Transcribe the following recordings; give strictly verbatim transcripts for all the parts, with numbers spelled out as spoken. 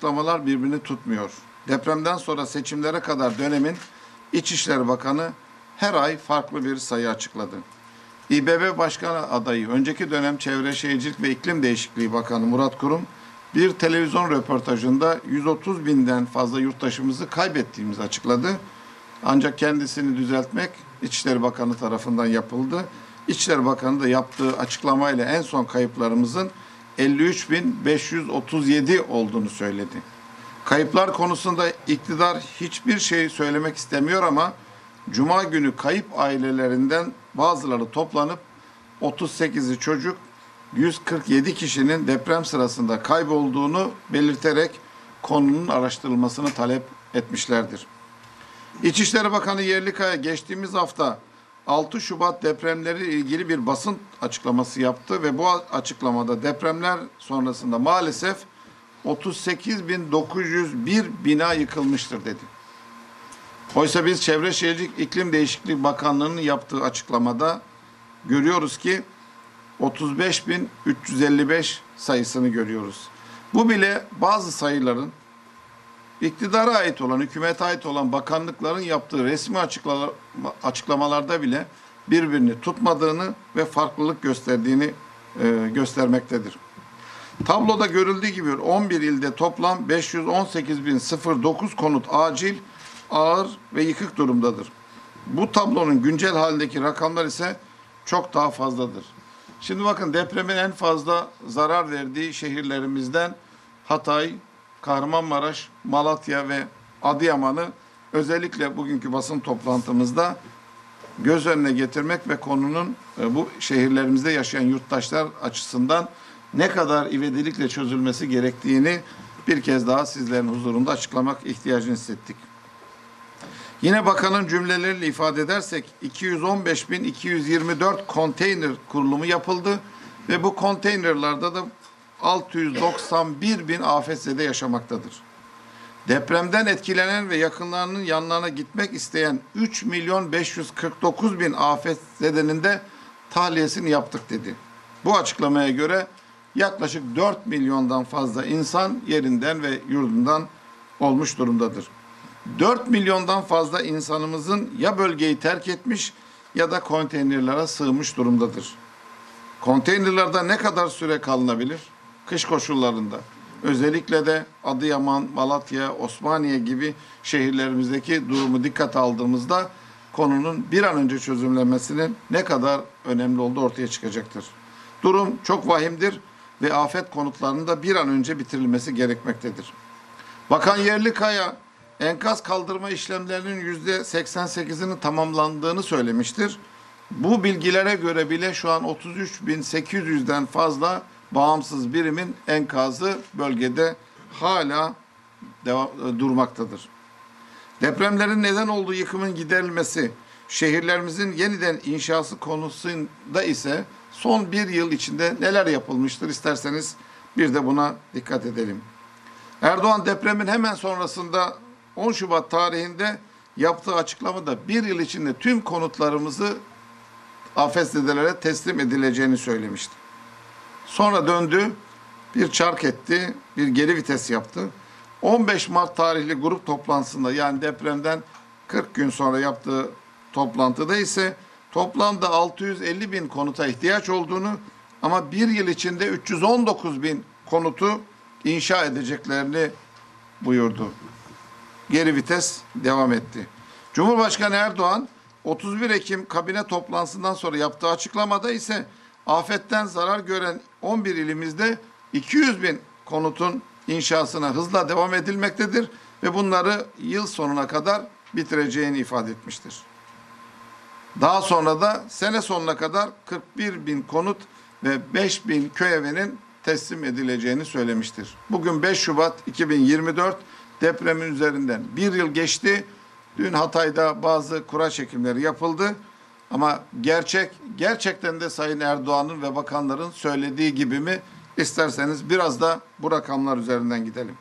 açıklamalar birbirini tutmuyor. Depremden sonra seçimlere kadar dönemin İçişleri Bakanı her ay farklı bir sayı açıkladı. İBB Başkanı adayı, önceki dönem Çevre Şehircilik ve İklim Değişikliği Bakanı Murat Kurum, bir televizyon röportajında yüz otuz binden fazla yurttaşımızı kaybettiğimizi açıkladı. Ancak kendisini düzeltmek İçişleri Bakanı tarafından yapıldı. İçişleri Bakanı da yaptığı açıklamayla en son kayıplarımızın elli üç bin beş yüz otuz yedi olduğunu söyledi. Kayıplar konusunda iktidar hiçbir şey söylemek istemiyor ama Cuma günü kayıp ailelerinden bazıları toplanıp otuz sekizi çocuk, yüz kırk yedi kişinin deprem sırasında kaybolduğunu belirterek konunun araştırılmasını talep etmişlerdir. İçişleri Bakanı Yerlikaya geçtiğimiz hafta altı Şubat depremleri ilgili bir basın açıklaması yaptı ve bu açıklamada depremler sonrasında maalesef otuz sekiz bin dokuz yüz bir bina yıkılmıştır dedi. Oysa biz Çevre Şehircilik İklim Değişikliği Bakanlığı'nın yaptığı açıklamada görüyoruz ki otuz beş bin üç yüz elli beş sayısını görüyoruz. Bu bile bazı sayıların iktidara ait olan, hükümete ait olan bakanlıkların yaptığı resmi açıklamalarda bile birbirini tutmadığını ve farklılık gösterdiğini e, göstermektedir. Tabloda görüldüğü gibi on bir ilde toplam beş yüz on sekiz bin dokuz konut acil, ağır ve yıkık durumdadır. Bu tablonun güncel haldeki rakamlar ise çok daha fazladır. Şimdi bakın, depremin en fazla zarar verdiği şehirlerimizden Hatay, Kahramanmaraş, Malatya ve Adıyaman'ı özellikle bugünkü basın toplantımızda göz önüne getirmek ve konunun bu şehirlerimizde yaşayan yurttaşlar açısından ne kadar ivedilikle çözülmesi gerektiğini bir kez daha sizlerin huzurunda açıklamak ihtiyacını hissettik. Yine bakanın cümleleriyle ifade edersek iki yüz on beş bin iki yüz yirmi dört konteyner kurulumu yapıldı ve bu konteynerlarda da altı yüz doksan bir bin afetzede yaşamaktadır. Depremden etkilenen ve yakınlarının yanlarına gitmek isteyen üç milyon beş yüz kırk dokuz bin afetzedenin de tahliyesini yaptık dedi. Bu açıklamaya göre yaklaşık dört milyondan fazla insan yerinden ve yurdundan olmuş durumdadır. dört milyondan fazla insanımızın ya bölgeyi terk etmiş ya da konteynerlere sığmış durumdadır. Konteynerlerde ne kadar süre kalınabilir? Kış koşullarında. Özellikle de Adıyaman, Malatya, Osmaniye gibi şehirlerimizdeki durumu dikkate aldığımızda konunun bir an önce çözümlenmesinin ne kadar önemli olduğu ortaya çıkacaktır. Durum çok vahimdir ve afet konutlarının da bir an önce bitirilmesi gerekmektedir. Bakan Yerlikaya enkaz kaldırma işlemlerinin yüzde seksen sekizinin tamamlandığını söylemiştir. Bu bilgilere göre bile şu an otuz üç bin sekiz yüzden fazla bağımsız birimin enkazı bölgede hala devam, durmaktadır. Depremlerin neden olduğu yıkımın giderilmesi, şehirlerimizin yeniden inşası konusunda ise son bir yıl içinde neler yapılmıştır isterseniz bir de buna dikkat edelim. Erdoğan depremin hemen sonrasında on Şubat tarihinde yaptığı açıklamada bir yıl içinde tüm konutlarımızı afetzedelere teslim edileceğini söylemişti. Sonra döndü, bir çark etti, bir geri vites yaptı. on beş Mart tarihli grup toplantısında, yani depremden kırk gün sonra yaptığı toplantıda ise toplamda altı yüz elli bin konuta ihtiyaç olduğunu ama bir yıl içinde üç yüz on dokuz bin konutu inşa edeceklerini buyurdu. Geri vites devam etti. Cumhurbaşkanı Erdoğan otuz bir Ekim kabine toplantısından sonra yaptığı açıklamada ise afetten zarar gören on bir ilimizde iki yüz bin konutun inşasına hızla devam edilmektedir ve bunları yıl sonuna kadar bitireceğini ifade etmiştir. Daha sonra da sene sonuna kadar kırk bir bin konut ve beş bin köy evinin teslim edileceğini söylemiştir. Bugün beş Şubat iki bin yirmi dört, depremin üzerinden bir yıl geçti. Dün Hatay'da bazı kura çekimleri yapıldı. Ama gerçek, gerçekten de Sayın Erdoğan'ın ve bakanların söylediği gibi mi? İsterseniz biraz da bu rakamlar üzerinden gidelim.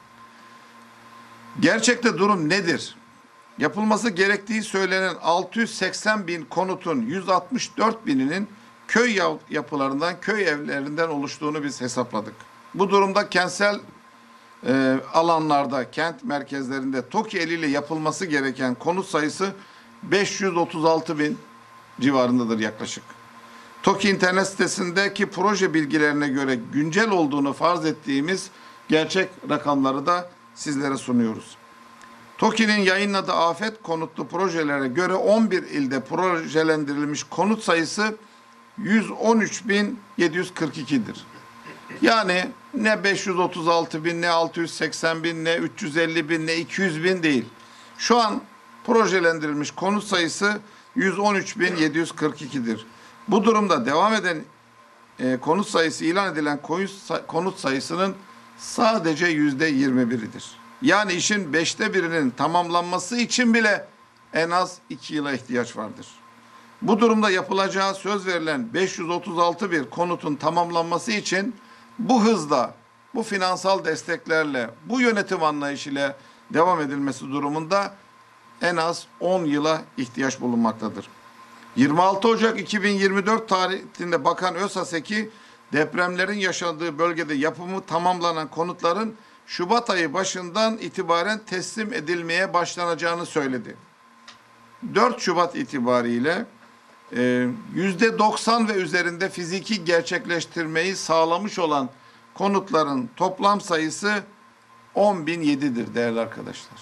Gerçekte durum nedir? Yapılması gerektiği söylenen altı yüz seksen bin konutun yüz altmış dört bininin köy yapılarından, köy evlerinden oluştuğunu biz hesapladık. Bu durumda kentsel e, alanlarda, kent merkezlerinde TOKİ eliyle yapılması gereken konut sayısı beş yüz otuz altı bin civarındadır yaklaşık. TOKİ internet sitesindeki proje bilgilerine göre güncel olduğunu farz ettiğimiz gerçek rakamları da sizlere sunuyoruz. TOKİ'nin yayınladığı afet konutlu projelere göre on bir ilde projelendirilmiş konut sayısı yüz on üç bin yedi yüz kırk iki'dir. Yani ne beş yüz otuz altı bin, ne altı yüz seksen bin, ne üç yüz elli bin, ne iki yüz bin değil. Şu an projelendirilmiş konut sayısı yüz on üç bin yedi yüz kırk iki'dir. Bu durumda devam eden e, konut sayısı ilan edilen konut sayısının sadece yüzde yirmi biridir. Yani işin beşte birinin tamamlanması için bile en az iki yıla ihtiyaç vardır. Bu durumda yapılacağı söz verilen beş yüz otuz altı bir konutun tamamlanması için bu hızla, bu finansal desteklerle, bu yönetim anlayışıyla devam edilmesi durumunda en az on yıla ihtiyaç bulunmaktadır. yirmi altı Ocak iki bin yirmi dört tarihinde Bakan Özhaseki depremlerin yaşandığı bölgede yapımı tamamlanan konutların Şubat ayı başından itibaren teslim edilmeye başlanacağını söyledi. dört Şubat itibariyle yüzde doksan ve üzerinde fiziki gerçekleştirmeyi sağlamış olan konutların toplam sayısı on bin yedi'dir değerli arkadaşlar.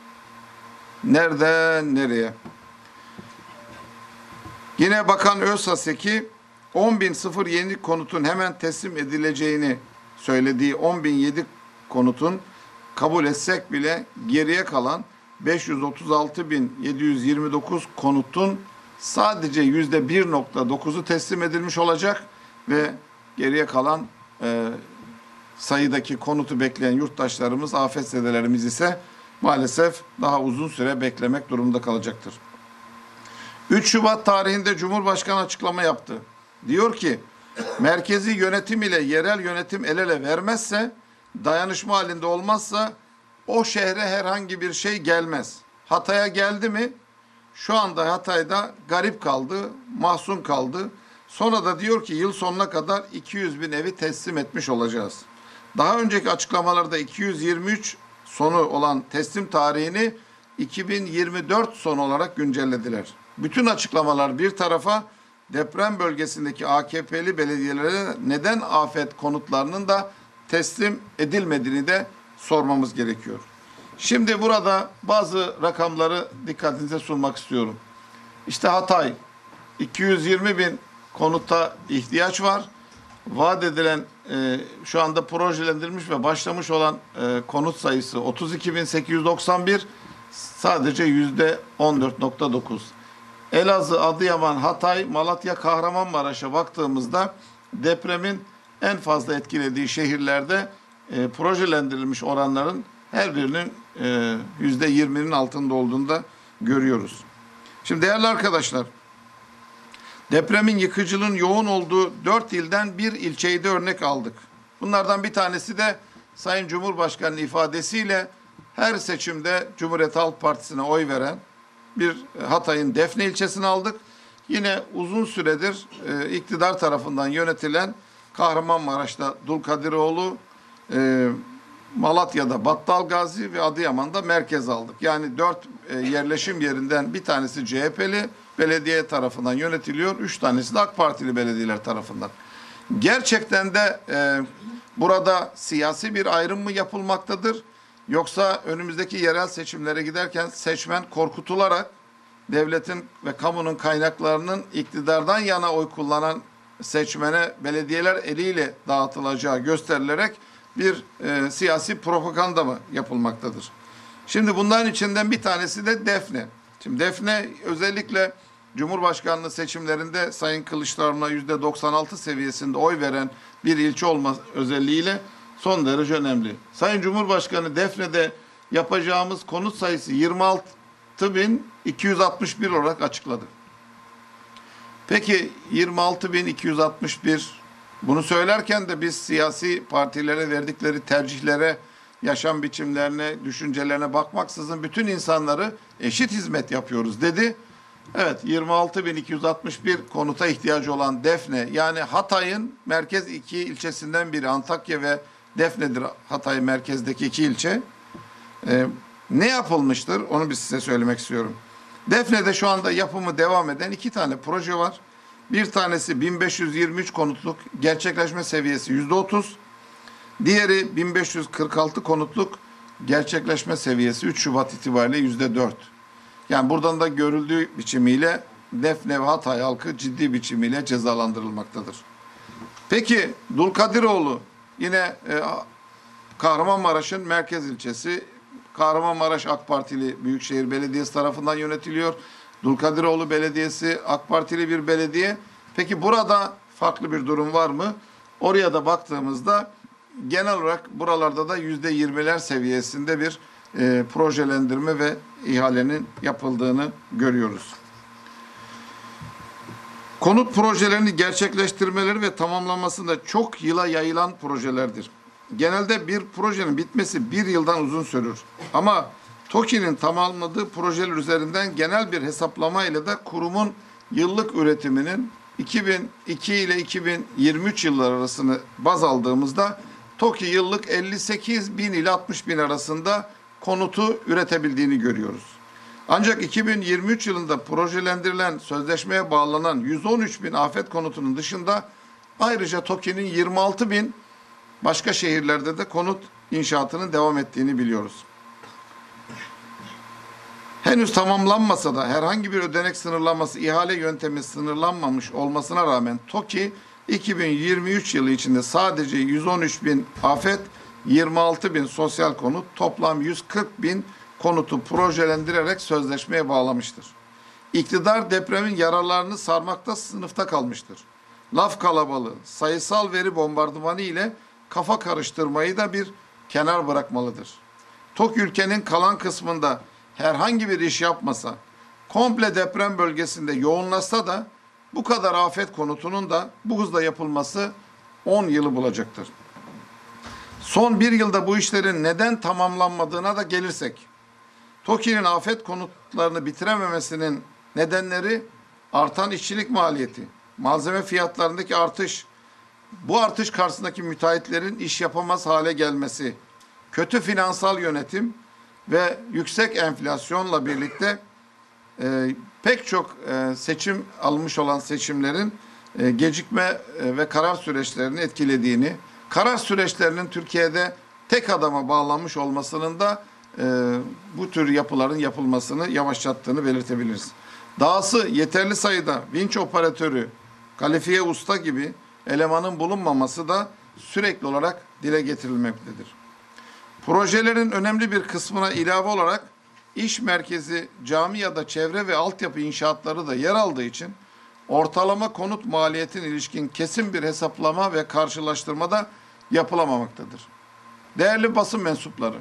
Nereden nereye? Yine Bakan Özhaseki on bin yeni konutun hemen teslim edileceğini söylediği on bin yedi konutun kabul etsek bile geriye kalan beş yüz otuz altı bin yedi yüz yirmi dokuz konutun sadece yüzde bir nokta dokuz'u teslim edilmiş olacak ve geriye kalan e, sayıdaki konutu bekleyen yurttaşlarımız, afetzedelerimiz ise maalesef daha uzun süre beklemek durumunda kalacaktır. üç Şubat tarihinde Cumhurbaşkanı açıklama yaptı. Diyor ki, merkezi yönetim ile yerel yönetim el ele vermezse, dayanışma halinde olmazsa o şehre herhangi bir şey gelmez. Hatay'a geldi mi? Şu anda Hatay'da garip kaldı, mahzun kaldı. Sonra da diyor ki yıl sonuna kadar iki yüz bin evi teslim etmiş olacağız. Daha önceki açıklamalarda iki yüz yirmi üç sonu olan teslim tarihini iki bin yirmi dört son olarak güncellediler. Bütün açıklamalar bir tarafa, deprem bölgesindeki A K P'li belediyelere neden afet konutlarının da teslim edilmediğini de sormamız gerekiyor. Şimdi burada bazı rakamları dikkatinize sunmak istiyorum. İşte Hatay, iki yüz yirmi bin konuta ihtiyaç var. Vaat edilen, e, şu anda projelendirilmiş ve başlamış olan e, konut sayısı otuz iki bin sekiz yüz doksan bir, sadece yüzde on dört nokta dokuz. Elazığ, Adıyaman, Hatay, Malatya, Kahramanmaraş'a baktığımızda depremin en fazla etkilediği şehirlerde e, projelendirilmiş oranların her birinin e, yüzde yirmi'nin altında olduğunu da görüyoruz. Şimdi değerli arkadaşlar, depremin yıkıcılığın yoğun olduğu dört ilden bir ilçeyi de örnek aldık. Bunlardan bir tanesi de Sayın Cumhurbaşkanı'nın ifadesiyle her seçimde Cumhuriyet Halk Partisi'ne oy veren bir Hatay'ın Defne ilçesini aldık. Yine uzun süredir e, iktidar tarafından yönetilen Kahramanmaraş'ta Dulkadiroğlu, e, Malatya'da Battalgazi ve Adıyaman'da merkez aldık. Yani dört e, yerleşim yerinden bir tanesi C H P'li belediye tarafından yönetiliyor. Üç tanesi de AK Partili belediyeler tarafından. Gerçekten de e, burada siyasi bir ayrım mı yapılmaktadır? Yoksa önümüzdeki yerel seçimlere giderken seçmen korkutularak devletin ve kamunun kaynaklarının iktidardan yana oy kullanan seçmene belediyeler eliyle dağıtılacağı gösterilerek bir e, siyasi propaganda mı yapılmaktadır? Şimdi bunların içinden bir tanesi de Defne. Şimdi Defne özellikle Cumhurbaşkanlığı seçimlerinde Sayın Kılıçdaroğlu'na yüzde doksan altı seviyesinde oy veren bir ilçe olma özelliğiyle son derece önemli. Sayın Cumhurbaşkanı Defne'de yapacağımız konut sayısı yirmi altı bin iki yüz altmış bir olarak açıkladı. Peki yirmi altı bin iki yüz altmış bir, bunu söylerken de biz siyasi partilere verdikleri tercihlere, yaşam biçimlerine, düşüncelerine bakmaksızın bütün insanları eşit hizmet yapıyoruz dedi. Evet, yirmi altı bin iki yüz altmış bir konuta ihtiyacı olan Defne, yani Hatay'ın merkez iki ilçesinden biri Antakya ve Defne'dir, Hatay merkezdeki iki ilçe. Ee, ne yapılmıştır? Onu bir size söylemek istiyorum. Defne'de şu anda yapımı devam eden iki tane proje var. Bir tanesi bin beş yüz yirmi üç konutluk, gerçekleşme seviyesi yüzde otuz. Diğeri bin beş yüz kırk altı konutluk, gerçekleşme seviyesi üç Şubat itibariyle yüzde dört. Yani buradan da görüldüğü biçimiyle Defne ve Hatay halkı ciddi biçimiyle cezalandırılmaktadır. Peki Dulkadiroğlu yine e, Kahramanmaraş'ın merkez ilçesi. Kahramanmaraş AK Partili Büyükşehir Belediyesi tarafından yönetiliyor. Dulkadiroğlu Belediyesi AK Partili bir belediye. Peki burada farklı bir durum var mı? Oraya da baktığımızda genel olarak buralarda da yüzde yirmiler seviyesinde bir e, projelendirme ve ihalenin yapıldığını görüyoruz. Konut projelerini gerçekleştirmeleri ve tamamlanmasında çok yıla yayılan projelerdir. Genelde bir projenin bitmesi bir yıldan uzun sürür. Ama TOKİ'nin tamamladığı projeler üzerinden genel bir hesaplama ile de kurumun yıllık üretiminin iki bin iki ile iki bin yirmi üç yılları arasını baz aldığımızda TOKİ yıllık elli sekiz bin ile altmış bin arasında konutu üretebildiğini görüyoruz. Ancak iki bin yirmi üç yılında projelendirilen, sözleşmeye bağlanan yüz on üç bin afet konutunun dışında ayrıca TOKİ'nin yirmi altı bin başka şehirlerde de konut inşaatının devam ettiğini biliyoruz. Henüz tamamlanmasa da herhangi bir ödenek sınırlaması, ihale yöntemi sınırlanmamış olmasına rağmen TOKİ iki bin yirmi üç yılı içinde sadece yüz on üç bin afet, yirmi altı bin sosyal konut, toplam yüz kırk bin konutu projelendirerek sözleşmeye bağlamıştır. İktidar depremin yararlarını sarmakta sınıfta kalmıştır. Laf kalabalığı, sayısal veri bombardımanı ile kafa karıştırmayı da bir kenar bırakmalıdır. TOKİ ülkenin kalan kısmında herhangi bir iş yapmasa, komple deprem bölgesinde yoğunlaşsa da bu kadar afet konutunun da bu hızla yapılması on yılı bulacaktır. Son bir yılda bu işlerin neden tamamlanmadığına da gelirsek, TOKİ'nin afet konutlarını bitirememesinin nedenleri artan işçilik maliyeti, malzeme fiyatlarındaki artış, bu artış karşısındaki müteahhitlerin iş yapamaz hale gelmesi, kötü finansal yönetim ve yüksek enflasyonla birlikte e, pek çok e, seçim almış olan seçimlerin e, gecikme e, ve karar süreçlerini etkilediğini, karar süreçlerinin Türkiye'de tek adama bağlanmış olmasının da e, bu tür yapıların yapılmasını yavaşlattığını belirtebiliriz. Dahası yeterli sayıda vinç operatörü, kalifiye usta gibi elemanın bulunmaması da sürekli olarak dile getirilmektedir. Projelerin önemli bir kısmına ilave olarak iş merkezi, cami ya da çevre ve altyapı inşaatları da yer aldığı için ortalama konut maliyetine ilişkin kesin bir hesaplama ve karşılaştırma da yapılamamaktadır. Değerli basın mensupları,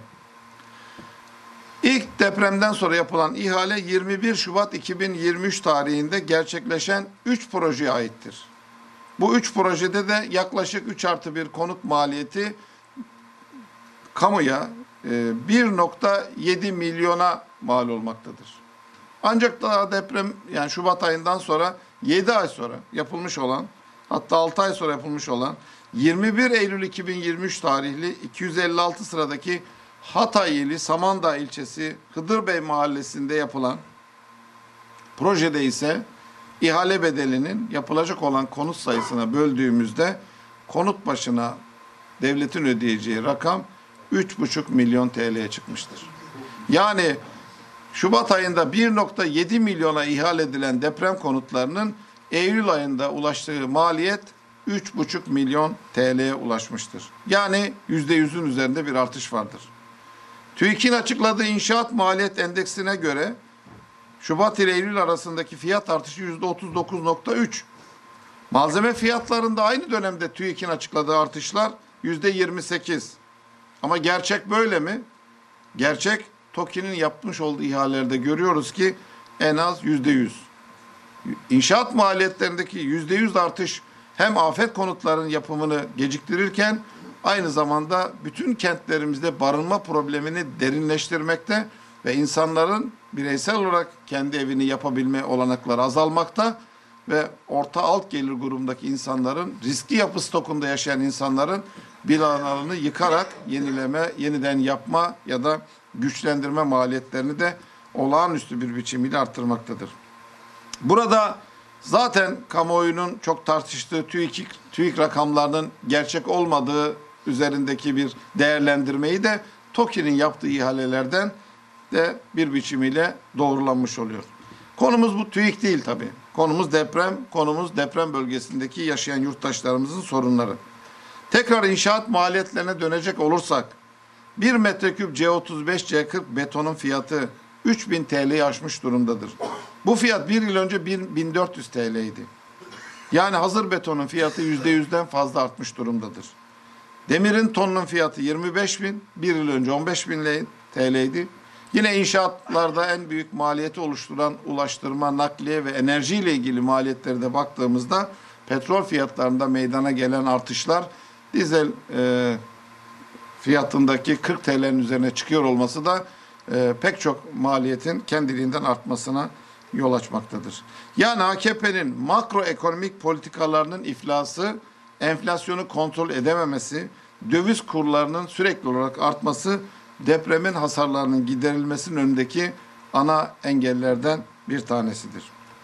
ilk depremden sonra yapılan ihale yirmi bir Şubat iki bin yirmi üç tarihinde gerçekleşen üç projeye aittir. Bu üç projede de yaklaşık üç artı bir konut maliyeti kamuya bir nokta yedi milyona mal olmaktadır. Ancak daha deprem, yani Şubat ayından sonra yedi ay sonra yapılmış olan, hatta altı ay sonra yapılmış olan yirmi bir Eylül iki bin yirmi üç tarihli iki yüz elli altı sıradaki Hatay ili Samandağ ilçesi Hıdırbey mahallesinde yapılan projede ise ihale bedelinin yapılacak olan konut sayısına böldüğümüzde konut başına devletin ödeyeceği rakam üç buçuk milyon T L'ye çıkmıştır. Yani Şubat ayında bir nokta yedi milyona ihale edilen deprem konutlarının Eylül ayında ulaştığı maliyet üç buçuk milyon T L'ye ulaşmıştır. Yani yüzde yüzün üzerinde bir artış vardır. TÜİK'in açıkladığı inşaat maliyet endeksine göre Şubat ile Eylül arasındaki fiyat artışı yüzde otuz dokuz nokta üç. Malzeme fiyatlarında aynı dönemde TÜİK'in açıkladığı artışlar yüzde yirmi sekiz. Ama gerçek böyle mi? Gerçek TOKİ'nin yapmış olduğu ihalelerde görüyoruz ki en az yüzde yüz. İnşaat maliyetlerindeki yüzde yüz artış hem afet konutlarının yapımını geciktirirken aynı zamanda bütün kentlerimizde barınma problemini derinleştirmekte ve insanların bireysel olarak kendi evini yapabilme olanakları azalmakta ve orta alt gelir grubundaki insanların, riskli yapı stokunda yaşayan insanların binalarını yıkarak yenileme, yeniden yapma ya da güçlendirme maliyetlerini de olağanüstü bir biçimiyle arttırmaktadır. Burada zaten kamuoyunun çok tartıştığı TÜİK, TÜİK rakamlarının gerçek olmadığı üzerindeki bir değerlendirmeyi de TOKİ'nin yaptığı ihalelerden de bir biçimiyle doğrulanmış oluyor. Konumuz bu TÜİK değil tabii. Konumuz deprem, konumuz deprem bölgesindeki yaşayan yurttaşlarımızın sorunları. Tekrar inşaat maliyetlerine dönecek olursak, bir metreküp C otuz beş C kırk betonun fiyatı üç bin T L'yi aşmış durumdadır. Bu fiyat bir yıl önce bin dört yüz T L'ydi. Yani hazır betonun fiyatı yüzde yüzden fazla artmış durumdadır. Demirin tonunun fiyatı yirmi beş bin, bir yıl önce on beş bin T L'ydi. Yine inşaatlarda en büyük maliyeti oluşturan ulaştırma, nakliye ve enerji ile ilgili maliyetleri de baktığımızda petrol fiyatlarında meydana gelen artışlar dizel e, fiyatındaki kırk T L'nin üzerine çıkıyor olması da e, pek çok maliyetin kendiliğinden artmasına yol açmaktadır. Yani A K P'nin makroekonomik politikalarının iflası, enflasyonu kontrol edememesi, döviz kurlarının sürekli olarak artması depremin hasarlarının giderilmesinin önündeki ana engellerden bir tanesidir.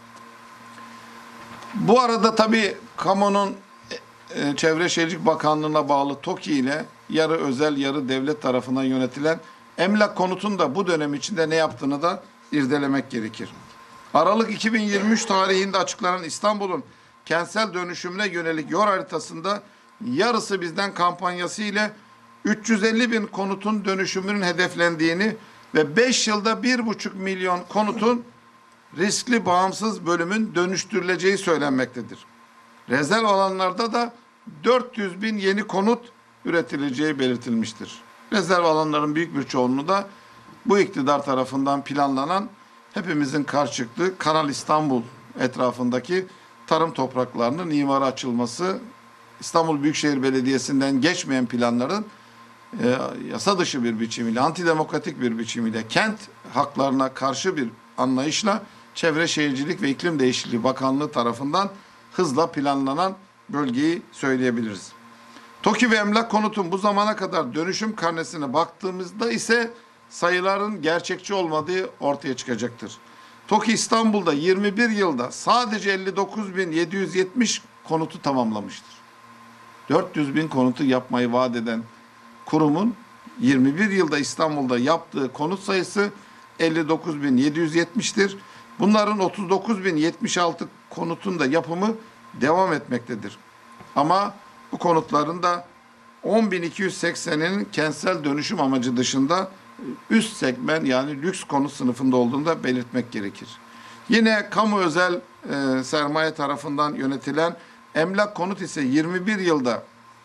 Bu arada tabii kamunun e, Çevre Şehircilik Bakanlığı'na bağlı TOKİ ile yarı özel yarı devlet tarafından yönetilen Emlak Konut'un da bu dönem içinde ne yaptığını da irdelemek gerekir. Aralık iki bin yirmi üç tarihinde açıklanan İstanbul'un kentsel dönüşümüne yönelik yol haritasında yarısı bizden kampanyası ile üç yüz elli bin konutun dönüşümünün hedeflendiğini ve beş yılda bir buçuk milyon konutun riskli bağımsız bölümün dönüştürüleceği söylenmektedir. Rezerv alanlarda da dört yüz bin yeni konut üretileceği belirtilmiştir. Rezerv alanların büyük bir çoğunluğu da bu iktidar tarafından planlanan hepimizin karşı çıktığı Kanal İstanbul etrafındaki tarım topraklarının imara açılması, İstanbul Büyükşehir Belediyesi'nden geçmeyen planların e, yasa dışı bir biçimiyle, antidemokratik bir biçimiyle, kent haklarına karşı bir anlayışla Çevre Şehircilik ve İklim Değişikliği Bakanlığı tarafından hızla planlanan bölgeyi söyleyebiliriz. TOKİ ve Emlak Konut'un bu zamana kadar dönüşüm karnesine baktığımızda ise sayıların gerçekçi olmadığı ortaya çıkacaktır. TOKİ İstanbul'da yirmi bir yılda sadece elli dokuz bin yedi yüz yetmiş konutu tamamlamıştır. dört yüz bin konutu yapmayı vaat eden kurumun yirmi bir yılda İstanbul'da yaptığı konut sayısı elli dokuz bin yedi yüz yetmiş'tir. Bunların otuz dokuz bin yetmiş altı konutun da yapımı devam etmektedir. Ama bu konutların da on bin iki yüz sekseninin kentsel dönüşüm amacı dışında üst segment yani lüks konut sınıfında olduğunu da belirtmek gerekir. Yine kamu özel e, sermaye tarafından yönetilen Emlak Konut ise yirmi bir yılda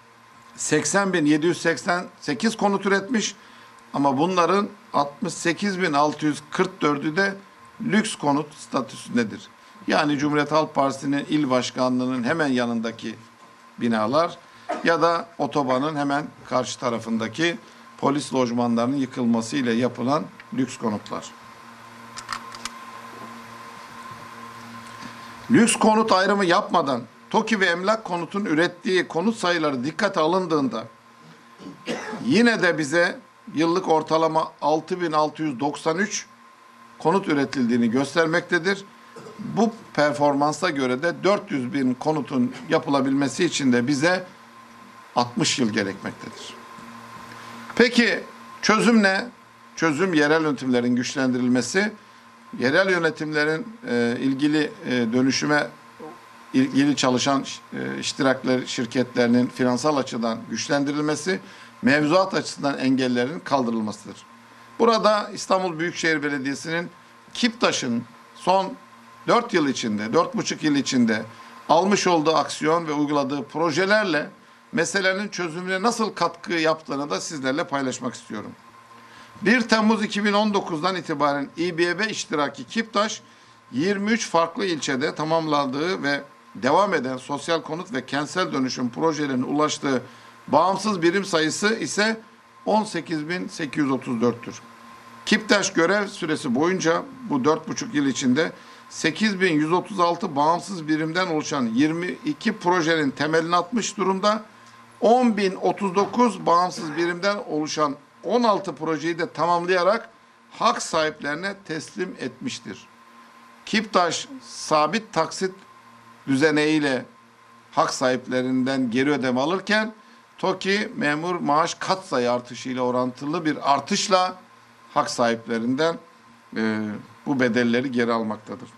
seksen bin yedi yüz seksen sekiz konut üretmiş ama bunların altmış sekiz bin altı yüz kırk dördü de lüks konut statüsündedir. Yani Cumhuriyet Halk Partisi'nin il başkanlığının hemen yanındaki binalar ya da otobanın hemen karşı tarafındaki polis lojmanlarının yıkılmasıyla yapılan lüks konutlar. Lüks konut ayrımı yapmadan TOKİ ve Emlak Konut'un ürettiği konut sayıları dikkate alındığında yine de bize yıllık ortalama altı bin altı yüz doksan üç konut üretildiğini göstermektedir. Bu performansa göre de dört yüz bin konutun yapılabilmesi için de bize altmış yıl gerekmektedir. Peki çözüm ne? Çözüm yerel yönetimlerin güçlendirilmesi, yerel yönetimlerin e, ilgili e, dönüşüme ilgili çalışan e, iştirakler şirketlerinin finansal açıdan güçlendirilmesi, mevzuat açısından engellerin kaldırılmasıdır. Burada İstanbul Büyükşehir Belediyesi'nin Kiptaş'ın son dört yıl içinde, dört buçuk yıl içinde almış olduğu aksiyon ve uyguladığı projelerle meselenin çözümüne nasıl katkı yaptığını da sizlerle paylaşmak istiyorum. bir Temmuz iki bin on dokuz'dan itibaren İ B B iştiraki Kiptaş, yirmi üç farklı ilçede tamamladığı ve devam eden sosyal konut ve kentsel dönüşüm projelerine ulaştığı bağımsız birim sayısı ise on sekiz bin sekiz yüz otuz dört'tür. Kiptaş görev süresi boyunca bu dört buçuk yıl içinde sekiz bin yüz otuz altı bağımsız birimden oluşan yirmi iki projenin temelini atmış durumda. on bin otuz dokuz bağımsız birimden oluşan on altı projeyi de tamamlayarak hak sahiplerine teslim etmiştir. Kiptaş sabit taksit düzeneğiyle hak sahiplerinden geri ödeme alırken TOKİ memur maaş katsayı artışıyla orantılı bir artışla hak sahiplerinden e, bu bedelleri geri almaktadır.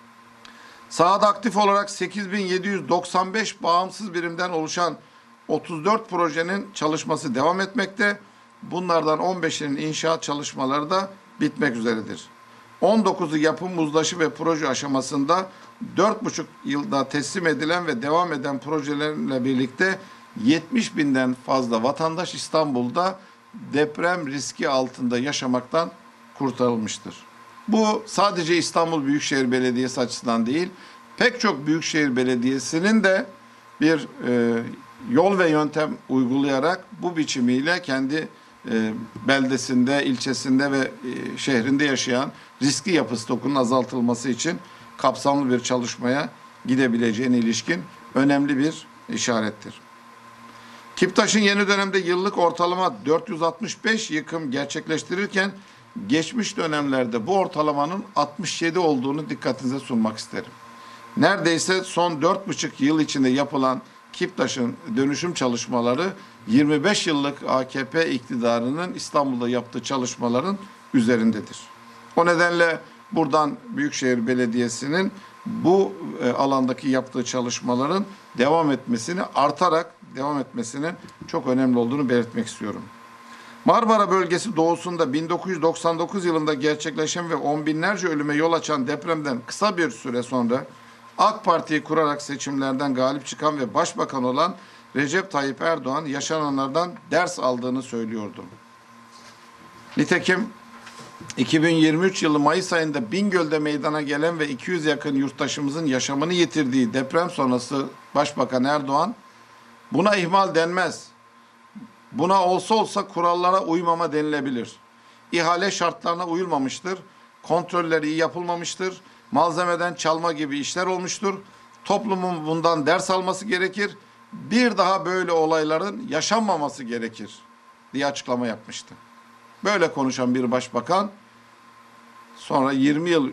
Sahada aktif olarak sekiz bin yedi yüz doksan beş bağımsız birimden oluşan otuz dört projenin çalışması devam etmekte. Bunlardan on beşinin inşaat çalışmaları da bitmek üzeredir. on dokuzu yapım, uzlaşı ve proje aşamasında dört buçuk yılda teslim edilen ve devam eden projelerle birlikte yetmiş binden fazla vatandaş İstanbul'da deprem riski altında yaşamaktan kurtarılmıştır. Bu sadece İstanbul Büyükşehir Belediyesi açısından değil, pek çok büyükşehir belediyesinin de bir e, yol ve yöntem uygulayarak bu biçimiyle kendi e, beldesinde, ilçesinde ve e, şehrinde yaşayan riskli yapı stokunun azaltılması için kapsamlı bir çalışmaya gidebileceğine ilişkin önemli bir işarettir. Kiptaş'ın yeni dönemde yıllık ortalama dört yüz altmış beş yıkım gerçekleştirirken geçmiş dönemlerde bu ortalamanın altmış yedi olduğunu dikkatinize sunmak isterim. Neredeyse son dört buçuk yıl içinde yapılan Kiptaş'ın dönüşüm çalışmaları yirmi beş yıllık A K P iktidarının İstanbul'da yaptığı çalışmaların üzerindedir. O nedenle buradan Büyükşehir Belediyesi'nin bu e, alandaki yaptığı çalışmaların devam etmesini, artarak devam etmesinin çok önemli olduğunu belirtmek istiyorum. Marmara bölgesi doğusunda bin dokuz yüz doksan dokuz yılında gerçekleşen ve on binlerce ölüme yol açan depremden kısa bir süre sonra AK Parti'yi kurarak seçimlerden galip çıkan ve başbakan olan Recep Tayyip Erdoğan yaşananlardan ders aldığını söylüyordu. Nitekim iki bin yirmi üç yılı Mayıs ayında Bingöl'de meydana gelen ve iki yüz yakın yurttaşımızın yaşamını yitirdiği deprem sonrası Başbakan Erdoğan, buna ihmal denmez, buna olsa olsa kurallara uymama denilebilir. İhale şartlarına uyulmamıştır, kontrolleri iyi yapılmamıştır, malzemeden çalma gibi işler olmuştur. Toplumun bundan ders alması gerekir, bir daha böyle olayların yaşanmaması gerekir diye açıklama yapmıştı. Böyle konuşan bir başbakan sonra yirmi yıl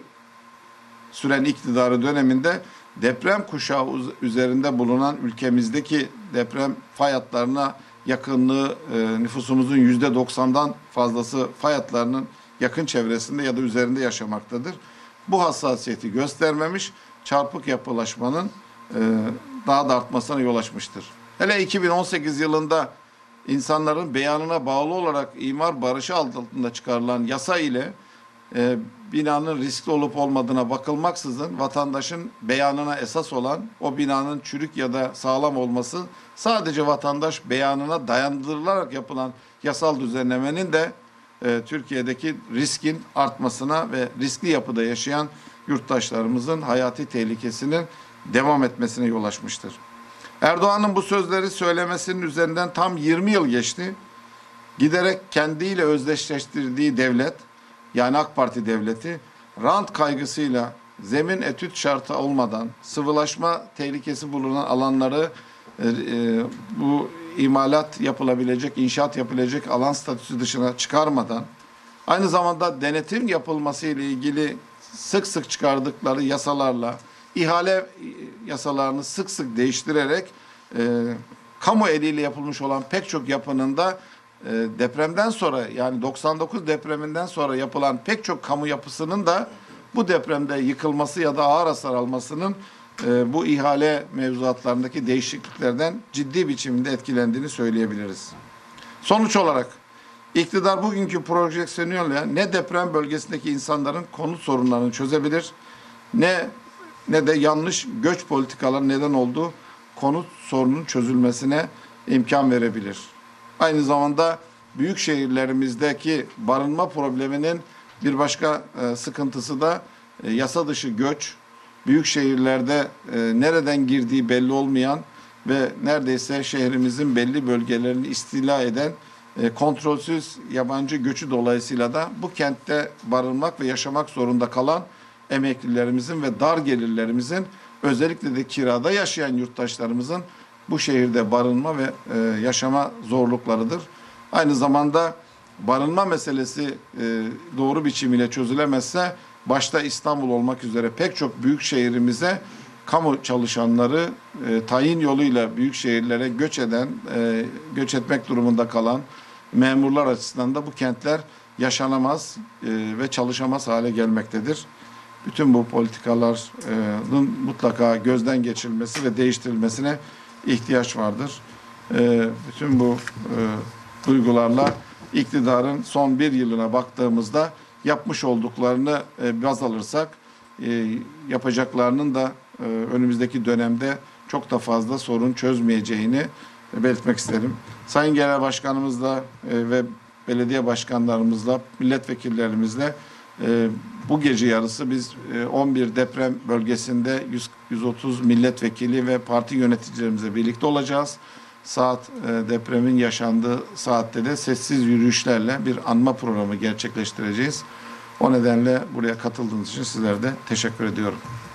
süren iktidarı döneminde deprem kuşağı üzerinde bulunan ülkemizdeki deprem fay hatlarına yakınlığı e, nüfusumuzun yüzde doksandan fazlası fay hatlarının yakın çevresinde ya da üzerinde yaşamaktadır. Bu hassasiyeti göstermemiş, çarpık yapılaşmanın e, daha da artmasına yol açmıştır. Hele iki bin on sekiz yılında insanların beyanına bağlı olarak imar barışı altında çıkarılan yasa ile e, binanın riskli olup olmadığına bakılmaksızın vatandaşın beyanına esas olan o binanın çürük ya da sağlam olması sadece vatandaş beyanına dayandırılarak yapılan yasal düzenlemenin de e, Türkiye'deki riskin artmasına ve riskli yapıda yaşayan yurttaşlarımızın hayati tehlikesinin devam etmesine yol açmıştır. Erdoğan'ın bu sözleri söylemesinin üzerinden tam yirmi yıl geçti. Giderek kendiyle özdeşleştirdiği devlet, yani AK Parti devleti, rant kaygısıyla zemin etüt şartı olmadan sıvılaşma tehlikesi bulunan alanları e, e, bu imalat yapılabilecek, inşaat yapılabilecek alan statüsü dışına çıkarmadan, aynı zamanda denetim yapılması ile ilgili sık sık çıkardıkları yasalarla, ihale yasalarını sık sık değiştirerek e, kamu eliyle yapılmış olan pek çok yapının da e, depremden sonra, yani doksan dokuz depreminden sonra yapılan pek çok kamu yapısının da bu depremde yıkılması ya da ağır hasar almasının e, bu ihale mevzuatlarındaki değişikliklerden ciddi biçimde etkilendiğini söyleyebiliriz. Sonuç olarak iktidar bugünkü projeksiyonuyla ne deprem bölgesindeki insanların konut sorunlarını çözebilir, ne ne de yanlış göç politikaları neden olduğu konut sorunun çözülmesine imkan verebilir. Aynı zamanda büyük şehirlerimizdeki barınma probleminin bir başka e, sıkıntısı da e, yasa dışı göç, büyük şehirlerde e, nereden girdiği belli olmayan ve neredeyse şehrimizin belli bölgelerini istila eden e, kontrolsüz yabancı göçü dolayısıyla da bu kentte barınmak ve yaşamak zorunda kalan emeklilerimizin ve dar gelirlerimizin, özellikle de kirada yaşayan yurttaşlarımızın bu şehirde barınma ve e, yaşama zorluklarıdır. Aynı zamanda barınma meselesi e, doğru biçimiyle çözülemezse, başta İstanbul olmak üzere pek çok büyük şehrimize kamu çalışanları e, tayin yoluyla büyük şehirlere göç eden, e, göç etmek durumunda kalan memurlar açısından da bu kentler yaşanamaz e, ve çalışamaz hale gelmektedir. Bütün bu politikaların mutlaka gözden geçirilmesi ve değiştirilmesine ihtiyaç vardır. E, bütün bu e, duygularla iktidarın son bir yılına baktığımızda yapmış olduklarını e, baz alırsak e, yapacaklarının da e, önümüzdeki dönemde çok da fazla sorun çözmeyeceğini belirtmek isterim. Sayın Genel Başkanımızla e, ve belediye başkanlarımızla, milletvekillerimizle e, bu gece yarısı biz e, on bir deprem bölgesinde yüz, yüz otuz milletvekili ve parti yöneticilerimizle birlikte olacağız. Saat e, depremin yaşandığı saatte de sessiz yürüyüşlerle bir anma programı gerçekleştireceğiz. O nedenle buraya katıldığınız için sizlere de teşekkür ediyorum.